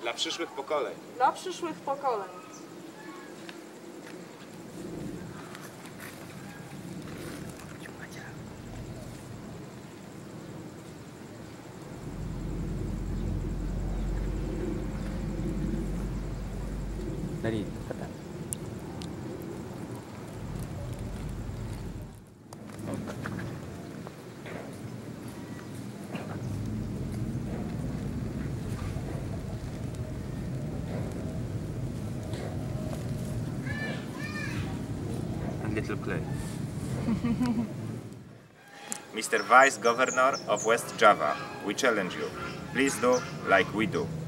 Dla przyszłych pokoleń. Dla przyszłych pokoleń. Dari kata. And little clay. Mr. Vice Governor of West Java, we challenge you. Please do like we do.